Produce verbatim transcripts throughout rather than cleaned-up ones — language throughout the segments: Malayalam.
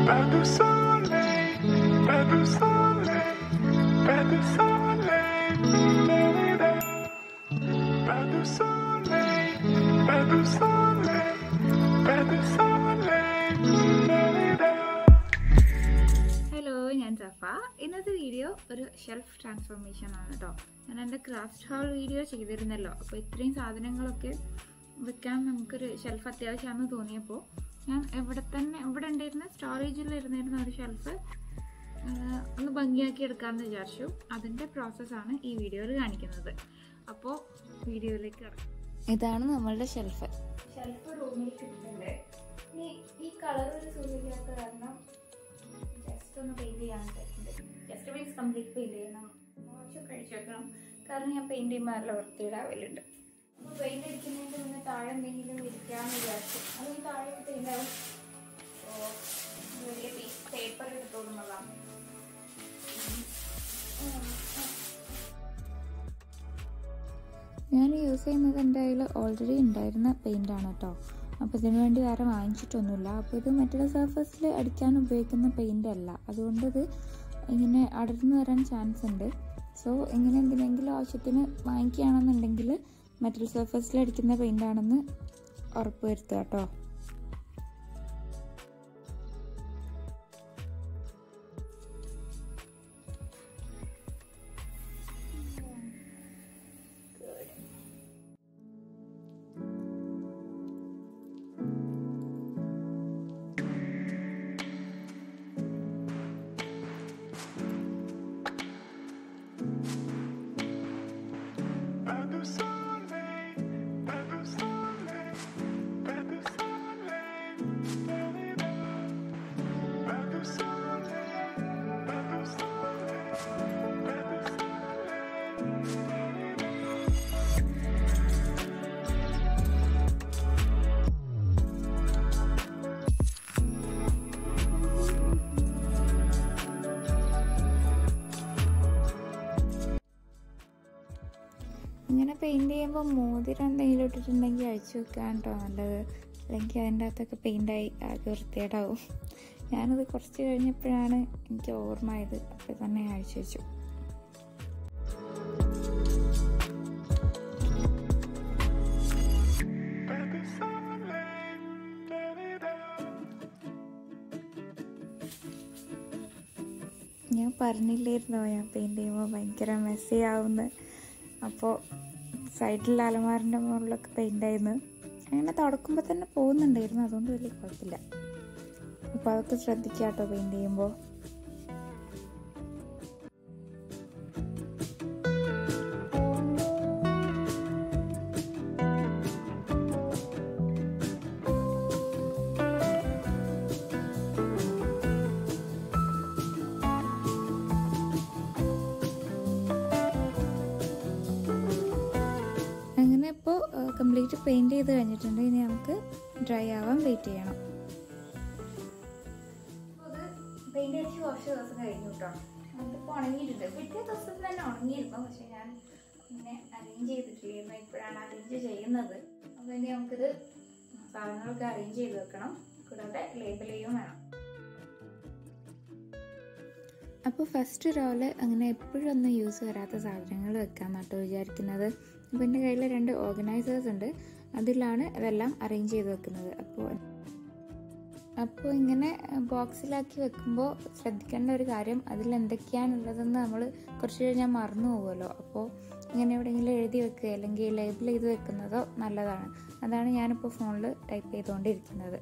Pas de soleil, pas de soleil, pas de soleil, pas de soleil, pas de soleil, pas de soleil. Hello, I'm Safa. In this video, a shelf transformation on the top. And in the craft haul video, check this in the law. So, three sadhanangalokke വെക്കാൻ നമുക്കൊരു ഷെൽഫ് അത്യാവശ്യമാണെന്ന് തോന്നിയപ്പോൾ ഞാൻ എവിടെ തന്നെ എവിടെ ഉണ്ടായിരുന്ന സ്റ്റോറേജിൽ ഇരുന്നിരുന്ന ഒരു ഷെൽഫ് ഒന്ന് ഭംഗിയാക്കി എടുക്കാമെന്ന് വിചാരിച്ചു. അതിൻ്റെ പ്രോസസ്സാണ് ഈ വീഡിയോയിൽ കാണിക്കുന്നത്. അപ്പോൾ വീഡിയോയിലേക്ക് ഇറങ്ങാം. ഇതാണ് നമ്മളുടെ ഷെൽഫ്. ഷെൽഫ് റൂമിൽ കിട്ടുന്നുണ്ട്. ഇനി ഈ കളർ ഒരു സുഖമില്ലാത്ത കാരണം ജസ്റ്റ് ഒന്ന് പെയിൻറ് ചെയ്യാൻ പറ്റുന്നുണ്ട്. ജസ്റ്റ് മീൻസ് കംപ്ലീറ്റ് പെയിൻറ് ചെയ്യണം. മോശം കഴിച്ചു വെക്കണം. കാരണം ഞാൻ പെയിൻറ് ചെയ്യുമ്പോൾ നല്ല വൃത്തിയിടാവലുണ്ട്. അപ്പോൾ പെയിൻ്റ് അടിക്കുന്നതിൻ്റെ മുന്നേ താഴെ എന്തെങ്കിലും ഇരിക്കാമെന്ന് വിചാരിച്ചു. അതും താഴെ പെയിൻ്റ് ആവും. അപ്പോൾ വലിയ പീസ് പേപ്പർ എടുത്തോളുന്നതാണ്. ഞാൻ യൂസ് ചെയ്യുന്നത് എൻ്റെ കയ്യിൽ ഓൾറെഡി ഉണ്ടായിരുന്ന പെയിൻ്റാണ് കേട്ടോ. അപ്പോൾ ഇതിനു വേണ്ടി വേറെ വാങ്ങിച്ചിട്ടൊന്നുമില്ല. അപ്പോൾ ഇത് മറ്റുള്ള സർഫസിൽ അടിക്കാൻ ഉപയോഗിക്കുന്ന പെയിൻ്റ് അല്ല. അതുകൊണ്ട് ഇത് ഇങ്ങനെ അടർന്നു വരാൻ ചാൻസ് ഉണ്ട്. സോ ഇങ്ങനെ എന്തിനെങ്കിലും ആവശ്യത്തിന് വാങ്ങിക്കുകയാണെന്നുണ്ടെങ്കിൽ മെറ്റൽ സർഫസിൽ അടിക്കുന്ന പെയിൻ്റ് ആണെന്ന് ഉറപ്പ് വരുത്തുക കേട്ടോ. ഇങ്ങനെ പെയിൻറ് ചെയ്യുമ്പോൾ മോതിരം എന്തെങ്കിലും ഇട്ടിട്ടുണ്ടെങ്കിൽ അഴിച്ചു വെക്കാൻ കേട്ടോ നല്ലത്. അല്ലെങ്കിൽ അതിൻ്റെ അകത്തൊക്കെ പെയിൻ്റായി ആകെ വൃത്തികേടാവും. ഞാനത് കുറച്ച് കഴിഞ്ഞപ്പോഴാണ് എനിക്ക് ഓർമ്മ ആയത്. അപ്പോൾ തന്നെ അഴിച്ചു വെച്ചു. ഞാൻ പറഞ്ഞില്ലായിരുന്നോ ഞാൻ പെയിൻറ് ചെയ്യുമ്പോൾ ഭയങ്കര മെസ്സി ആവുമെന്ന്. അപ്പോൾ സൈഡിൽ അലമാറിൻ്റെ മുകളിലൊക്കെ പെയിൻ്റായിരുന്നു. അങ്ങനെ തുടക്കുമ്പോൾ തന്നെ പോകുന്നുണ്ടായിരുന്നു. അതുകൊണ്ട് വലിയ കുഴപ്പമില്ല. അപ്പോൾ അതൊക്കെ ശ്രദ്ധിക്കാം കേട്ടോ പെയിൻറ് ചെയ്യുമ്പോൾ. അങ്ങനെ ഇപ്പോൾ കംപ്ലീറ്റ് പെയിൻറ് ചെയ്ത് കഴിഞ്ഞിട്ടുണ്ട്. ഇനി നമുക്ക് ഡ്രൈ ആവാൻ വെയിറ്റ് ചെയ്യണം. അപ്പോൾ അത് പെയിൻ്റ് അടിച്ച് കുറച്ച് ദിവസം കഴിഞ്ഞു കേട്ടോ. അതിപ്പോൾ ഉണങ്ങിയിട്ടുണ്ട്. പിറ്റേ ദിവസം തന്നെ ഉണങ്ങിയിരുന്നു. പക്ഷേ ഞാൻ ഇങ്ങനെ അറേഞ്ച് ചെയ്തിട്ടില്ലായിരുന്നു. ഇപ്പോഴാണ് അറേഞ്ച് ചെയ്യുന്നത്. അപ്പോൾ ഇനി നമുക്കിത് സാധനങ്ങളൊക്കെ അറേഞ്ച് ചെയ്ത് വെക്കണം. കൂടാതെ ലേബൽ ചെയ്യുകയും വേണം. അപ്പോൾ ഫസ്റ്റ് റോള് അങ്ങനെ എപ്പോഴും ഒന്നും യൂസ് വരാത്ത സാധനങ്ങൾ വെക്കാമെന്നാട്ടോ വിചാരിക്കുന്നത്. അപ്പോൾ എൻ്റെ കയ്യിൽ രണ്ട് ഓർഗനൈസേഴ്സ് ഉണ്ട്. അതിലാണ് അതെല്ലാം അറേഞ്ച് ചെയ്ത് വെക്കുന്നത്. അപ്പോൾ അപ്പോൾ ഇങ്ങനെ ബോക്സിലാക്കി വെക്കുമ്പോൾ ശ്രദ്ധിക്കേണ്ട ഒരു കാര്യം, അതിൽ എന്തൊക്കെയാണുള്ളതെന്ന് നമ്മൾ കുറച്ച് കഴിഞ്ഞാൽ മറന്നു പോകുമല്ലോ. അപ്പോൾ ഇങ്ങനെ എവിടെയെങ്കിലും എഴുതി വെക്കുക അല്ലെങ്കിൽ ലേബിൾ ചെയ്ത് വെക്കുന്നതോ നല്ലതാണ്. അതാണ് ഞാനിപ്പോൾ ഫോണിൽ ടൈപ്പ് ചെയ്തുകൊണ്ടിരിക്കുന്നത്.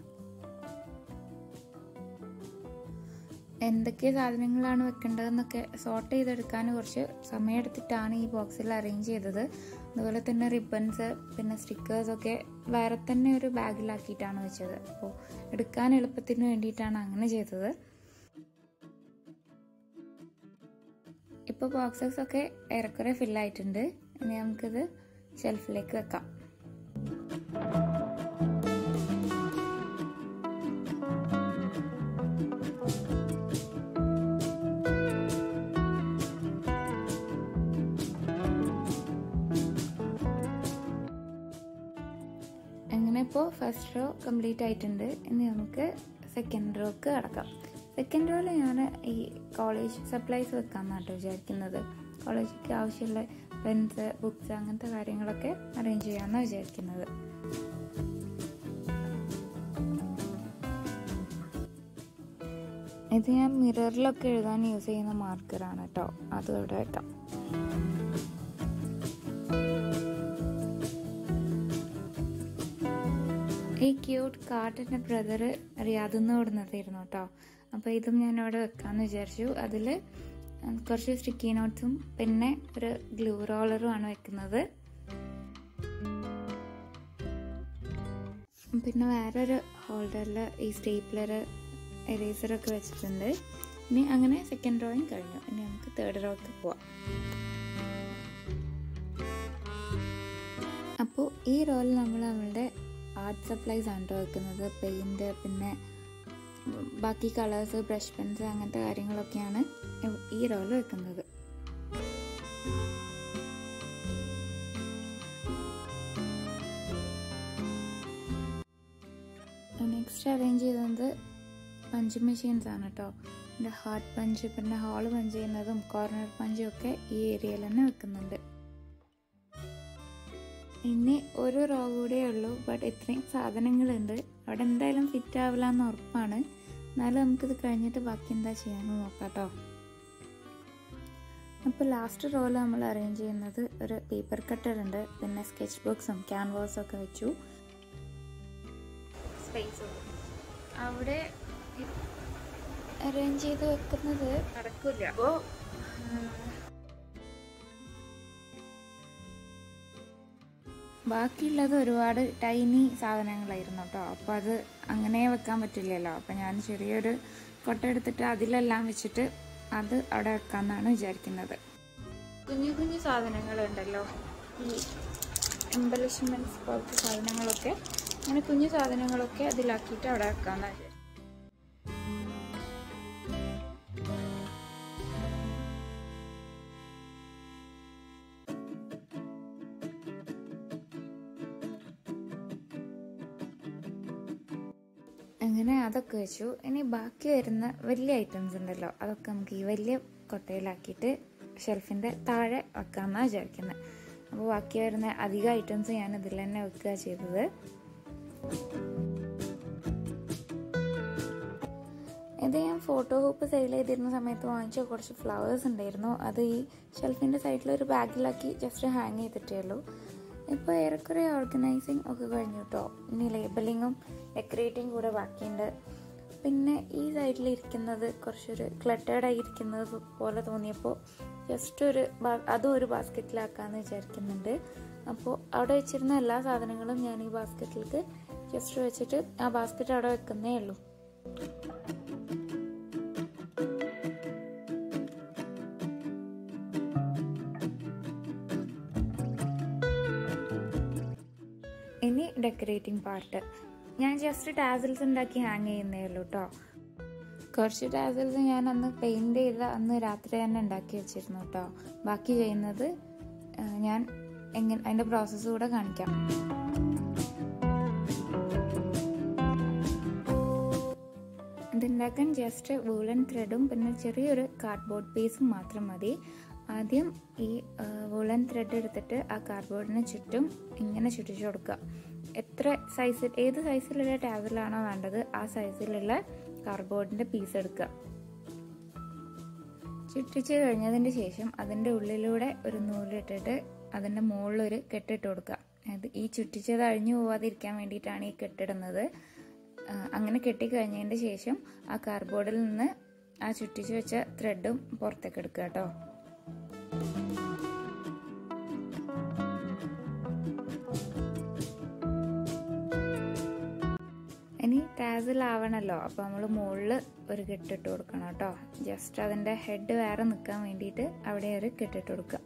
എന്തൊക്കെ സാധനങ്ങളാണ് വെക്കേണ്ടതെന്നൊക്കെ സോർട്ട് ചെയ്തെടുക്കാൻ കുറച്ച് സമയമെടുത്തിട്ടാണ് ഈ ബോക്സിൽ അറേഞ്ച് ചെയ്തത്. അതുപോലെ തന്നെ റിബൺസ് പിന്നെ സ്റ്റിക്കേഴ്സൊക്കെ വേറെ തന്നെ ഒരു ബാഗിലാക്കിയിട്ടാണ് വെച്ചത്. അപ്പോൾ എടുക്കാൻ എളുപ്പത്തിന് വേണ്ടിയിട്ടാണ് അങ്ങനെ ചെയ്തത്. ഇപ്പോൾ ബോക്സസൊക്കെ ഏറെക്കുറെ ഫില്ലായിട്ടുണ്ട്. ഇനി നമുക്കിത് ഷെൽഫിലേക്ക് വെക്കാം. അങ്ങനെ ഇപ്പോൾ ഫസ്റ്റ് റോ കംപ്ലീറ്റ് ആയിട്ടുണ്ട്. ഇനി നമുക്ക് സെക്കൻഡ് റോക്ക് കിടക്കാം. സെക്കൻഡ് റോയിൽ ഞാൻ ഈ കോളേജ് സപ്ലൈസ് വെക്കാമെന്നാണ് കേട്ടോ വിചാരിക്കുന്നത്. കോളേജിലേക്ക് ആവശ്യമുള്ള പെൻസ്, ബുക്സ് അങ്ങനത്തെ കാര്യങ്ങളൊക്കെ അറേഞ്ച് ചെയ്യാമെന്നാണ് വിചാരിക്കുന്നത്. ഇത് ഞാൻ മിററിലൊക്കെ എഴുതാൻ യൂസ് ചെയ്യുന്ന മാർക്കറാണ് കേട്ടോ. അതും ഇവിടെ വെക്കാം. ഈ ക്യൂട്ട് കാർട്ടിൻ്റെ ബ്രദർ റിയാദിൽ നിന്ന് കൊടുന്നതായിരുന്നു കേട്ടോ. അപ്പോൾ ഇതും ഞാൻ അവിടെ വെക്കാമെന്ന് വിചാരിച്ചു. അതിൽ കുറച്ച് സ്റ്റിക്കി നോട്ട്സും പിന്നെ ഒരു ഗ്ലൂ റോളറും ആണ് വെക്കുന്നത്. പിന്നെ വേറൊരു ഹോൾഡറിൽ ഈ സ്റ്റേപ്ലർ, എറേസറൊക്കെ വെച്ചിട്ടുണ്ട്. ഇനി അങ്ങനെ സെക്കൻഡ് റോയും കഴിഞ്ഞു. ഇനി നമുക്ക് തേർഡ് റോക്ക് പോവാം. അപ്പോൾ ഈ റോയിൽ നമ്മൾ നമ്മളുടെ ആർട്ട് സപ്ലൈസ് ആണ് കേട്ടോ വെക്കുന്നത്. പെയിൻറ്റ്, പിന്നെ ബാക്കി കളേഴ്സ്, ബ്രഷ് പെൻസ് അങ്ങനത്തെ കാര്യങ്ങളൊക്കെയാണ് ഈ റോയിൽ വെക്കുന്നത്. നെക്സ്റ്റ് അറേഞ്ച് ചെയ്തത് പഞ്ച് മെഷീൻസ് ആണ് കേട്ടോ. പിന്നെ ഹാർട്ട് പഞ്ച്, പിന്നെ ഹോൾ പഞ്ച് ചെയ്യുന്നതും കോർണർ പഞ്ചും ഒക്കെ ഈ ഏരിയയിൽ തന്നെ വെക്കുന്നുണ്ട്. ഇനി ഒരു റോ കൂടിയേ ഉള്ളൂ. ബട്ട് ഇത്രയും സാധനങ്ങളുണ്ട്, അവിടെ എന്തായാലും ഫിറ്റ് ആവില്ല എന്ന് ഉറപ്പാണ്. എന്നാലും നമുക്കിത് കഴിഞ്ഞിട്ട് ബാക്കി എന്താ ചെയ്യാമെന്ന് നോക്കാം കേട്ടോ. അപ്പോൾ ലാസ്റ്റ് റോയിൽ നമ്മൾ അറേഞ്ച് ചെയ്യുന്നത് ഒരു പേപ്പർ കട്ടർ ഉണ്ട്, പിന്നെ സ്കെച്ച് ബോക്സും ക്യാൻവാസും ഒക്കെ വെച്ചു. സ്പേസും അവിടെ അറേഞ്ച് ചെയ്ത് വെക്കുന്നത് നടക്കില്ല. അപ്പോൾ ബാക്കിയുള്ളത് ഒരുപാട് ടൈനി സാധനങ്ങളായിരുന്നു കേട്ടോ. അപ്പോൾ അത് അങ്ങനെ വെക്കാൻ പറ്റില്ലല്ലോ. അപ്പോൾ ഞാൻ ചെറിയൊരു കൊട്ട എടുത്തിട്ട് അതിലെല്ലാം വെച്ചിട്ട് അത് അവിടെ വെക്കാമെന്നാണ് വിചാരിക്കുന്നത്. കുഞ്ഞു കുഞ്ഞു സാധനങ്ങളുണ്ടല്ലോ, ഈ എംബലിഷ്മെൻറ്റ്സ് പോലത്തെ സാധനങ്ങളൊക്കെ, അങ്ങനെ കുഞ്ഞു സാധനങ്ങളൊക്കെ അതിലാക്കിയിട്ട് അവിടെ വെക്കാമെന്നാണ് വിചാരിക്കുന്നത്. അങ്ങനെ അതൊക്കെ വെച്ചു. ഇനി ബാക്കി വരുന്ന വലിയ ഐറ്റംസ് ഉണ്ടല്ലോ, അതൊക്കെ നമുക്ക് ഈ വലിയ കൊട്ടയിലാക്കിയിട്ട് ഷെൽഫിൻ്റെ താഴെ വെക്കാമെന്നാണ് വിചാരിക്കുന്നത്. അപ്പോൾ ബാക്കി വരുന്ന അധികം ഐറ്റംസ് ഞാൻ ഇതിൽ തന്നെ വെക്കുക ചെയ്തത്. ഇത് ഞാൻ ഫോട്ടോ ഹൂപ്പ് സെയിൽ ചെയ്തിരുന്ന സമയത്ത് വാങ്ങിച്ച കുറച്ച് ഫ്ലവേഴ്സ് ഉണ്ടായിരുന്നു. അത് ഈ ഷെൽഫിൻ്റെ സൈഡിലൊരു ബാഗിലാക്കി ജസ്റ്റ് ഹാങ് ചെയ്തിട്ടേ ഉള്ളൂ. ഇപ്പോൾ ഏറെക്കുറെ ഓർഗനൈസിങ് ഒക്കെ കഴിഞ്ഞു കേട്ടോ. ഇനി ലേബലിങ്ങും ഡെക്കറേറ്റിംഗ് കൂടെ ബാക്കിയുണ്ട്. പിന്നെ ഈ സൈഡിലിരിക്കുന്നത് കുറച്ചൊരു ക്ലട്ടേർഡായി ഇരിക്കുന്നത് പോലെ തോന്നിയപ്പോൾ ജസ്റ്റ് ഒരു അതും ഒരു ബാസ്ക്കറ്റിലാക്കാമെന്ന് വിചാരിക്കുന്നുണ്ട്. അപ്പോൾ അവിടെ വെച്ചിരുന്ന എല്ലാ സാധനങ്ങളും ഞാൻ ഈ ബാസ്ക്കറ്റിലേക്ക് ജസ്റ്റ് വെച്ചിട്ട് ആ ബാസ്ക്കറ്റ് അവിടെ വെക്കുന്നേ ഉള്ളൂ. ഇനി ഡെക്കറേറ്റിംഗ് പാർട്ട്. ഞാൻ ജസ്റ്റ് ടാസിൽസ് ഉണ്ടാക്കി ഹാങ് ചെയ്യുന്നേ ഉള്ളൂ കേട്ടോ. കുറച്ച് ടാസിൽസ് ഞാൻ അന്ന് പെയിൻറ് ചെയ്ത അന്ന് രാത്രി തന്നെ ഉണ്ടാക്കി വെച്ചിരുന്നു കേട്ടോ. ബാക്കി ചെയ്യുന്നത് ഞാൻ എങ്ങനെ അതിൻ്റെ പ്രോസസ്സ് കൂടെ കാണിക്കാം. ഇതുണ്ടാക്കാൻ ജസ്റ്റ് വൂളൻ ത്രെഡും പിന്നെ ചെറിയൊരു കാർഡ്ബോർഡ് പീസും മാത്രം മതി. ആദ്യം ഈ വൂളൻ ത്രെഡ് എടുത്തിട്ട് ആ കാർഡ്ബോർഡിന് ചുറ്റും ഇങ്ങനെ ചുറ്റിച്ചു കൊടുക്കുക. എത്ര സൈസിൽ ഏത് സൈസിലുള്ള ടാസിലാണോ വേണ്ടത് ആ സൈസിലുള്ള കാർഡ്ബോർഡിൻ്റെ പീസ് എടുക്കുക. ചുറ്റിച്ച് കഴിഞ്ഞതിന് ശേഷം അതിൻ്റെ ഉള്ളിലൂടെ ഒരു നൂലിട്ടിട്ട് അതിൻ്റെ മുകളിലൊരു കെട്ടിട്ട് കൊടുക്കുക. അത് ഈ ചുറ്റിച്ചത് അഴിഞ്ഞു പോവാതിരിക്കാൻ വേണ്ടിയിട്ടാണ് ഈ കെട്ടിടുന്നത്. അങ്ങനെ കെട്ടിക്കഴിഞ്ഞതിൻ്റെ ശേഷം ആ കാർഡ്ബോർഡിൽ നിന്ന് ആ ചുറ്റിച്ച് വെച്ച ത്രെഡും പുറത്തേക്ക് എടുക്കുക കേട്ടോ. ഇനി ടാസിലാവണമല്ലോ, അപ്പോൾ നമ്മൾ മുകളിൽ ഒരു കെട്ടിട്ട് കൊടുക്കണം കേട്ടോ. ജസ്റ്റ് അതിൻ്റെ ഹെഡ് വേറെ നിൽക്കാൻ വേണ്ടിയിട്ട് അവിടെ ഒരു കെട്ടിട്ട് കൊടുക്കുക.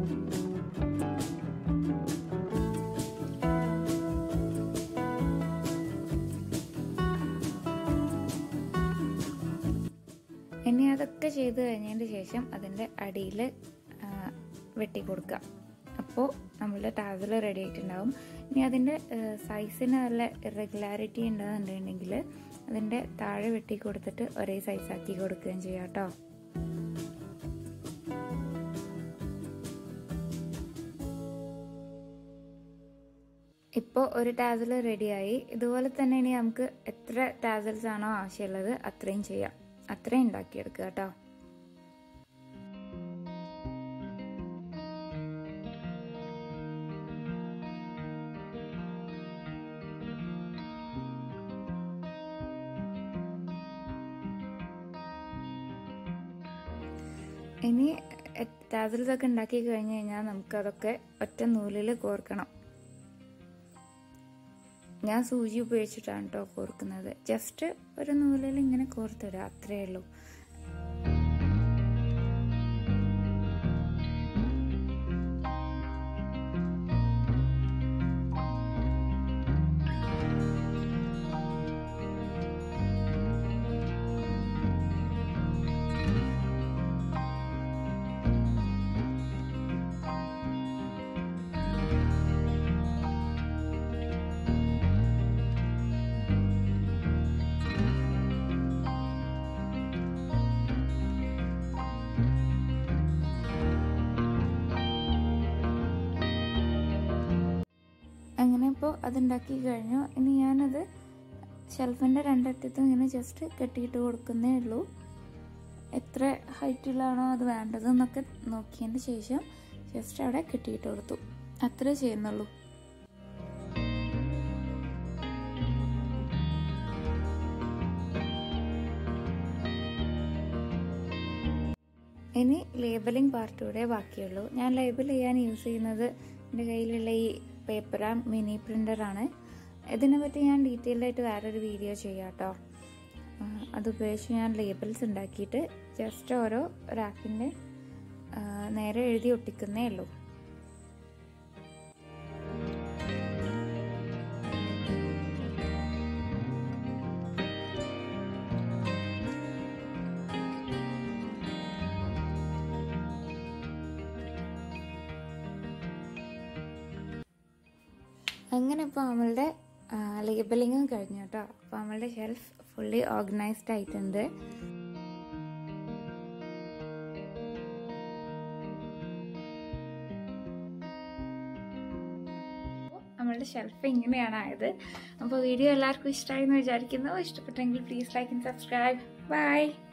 ഇനി അതൊക്കെ ചെയ്ത് കഴിഞ്ഞതിന് ശേഷം അതിൻ്റെ അടിയിൽ വെട്ടി കൊടുക്കുക. അപ്പോൾ നമ്മളുടെ ടാസിൽ റെഡി ആയിട്ടുണ്ടാവും. ഇനി അതിൻ്റെ സൈസിന് നല്ല ഇറഗുലാരിറ്റി ഉണ്ടെന്നുണ്ടെങ്കിൽ അതിൻ്റെ താഴെ വെട്ടി കൊടുത്തിട്ട് ഒരേ സൈസാക്കി കൊടുക്കുകയും ചെയ്യാം കേട്ടോ. ഇപ്പോൾ ഒരു ടാസൽ റെഡിയായി. ഇതുപോലെ തന്നെ ഇനി നമുക്ക് എത്ര ടാസൽസ് ആണോ ആവശ്യമുള്ളത് അത്രയും ചെയ്യാം, അത്രയും ഉണ്ടാക്കിയെടുക്കുക കേട്ടോ. ഇനി ടാസൽസ് ഒക്കെ ഉണ്ടാക്കി കഴിഞ്ഞ് കഴിഞ്ഞാൽ നമുക്കതൊക്കെ ഒറ്റ നൂലിൽ കോർക്കണം. ഞാൻ സൂചി ഉപയോഗിച്ചിട്ടാണ് കേട്ടോ കോർക്കുന്നത്. ജസ്റ്റ് ഒരു നൂലിൽ ഇങ്ങനെ കോർത്തിടുക, അത്രയേ ഉള്ളൂ. അങ്ങനെ ഇപ്പോൾ അതുണ്ടാക്കി കഴിഞ്ഞു. ഇനി ഞാനത് ഷെൽഫിൻ്റെ രണ്ടറ്റത്തും ഇങ്ങനെ ജസ്റ്റ് കെട്ടിയിട്ട് കൊടുക്കുന്നേ ഉള്ളൂ. എത്ര ഹൈറ്റിലാണോ അത് വേണ്ടതെന്നൊക്കെ നോക്കിയതിന് ശേഷം ജസ്റ്റ് അവിടെ കെട്ടിയിട്ട് കൊടുത്തു, അത്രേ ചെയ്യുന്നുള്ളൂ. ഇനി ലേബലിംഗ് പാർട്ട് കൂടെ ബാക്കിയുള്ളൂ. ഞാൻ ലേബൽ ചെയ്യാൻ യൂസ് ചെയ്യുന്നത് എൻ്റെ കയ്യിലുള്ള ഈ പേപ്പർ ആൻഡ് മിനി പ്രിൻ്ററാണ്. ഇതിനെപ്പറ്റി ഞാൻ ഡീറ്റെയിൽഡ് ആയിട്ട് വേറൊരു വീഡിയോ ചെയ്യാം കേട്ടോ. അതുപയോഗിച്ച് ഞാൻ ലേബിൾസ് ഉണ്ടാക്കിയിട്ട് ജസ്റ്റ് ഓരോ റാപ്പിൻ്റെ നേരെ എഴുതി ഒട്ടിക്കുന്നേ ഉള്ളൂ. അങ്ങനെ ഇപ്പോൾ നമ്മളുടെ ലേബലിങ്ങും കഴിഞ്ഞു കേട്ടോ. അപ്പോൾ നമ്മളുടെ ഷെൽഫ് ഫുള്ളി ഓർഗനൈസ്ഡ് ആയിട്ടുണ്ട്. നമ്മളുടെ ഷെൽഫ് ഇങ്ങനെയാണ് ആയത്. അപ്പോൾ വീഡിയോ എല്ലാവർക്കും ഇഷ്ടമായി എന്ന് വിചാരിക്കുന്നു. ഇഷ്ടപ്പെട്ടെങ്കിൽ please like and subscribe. By.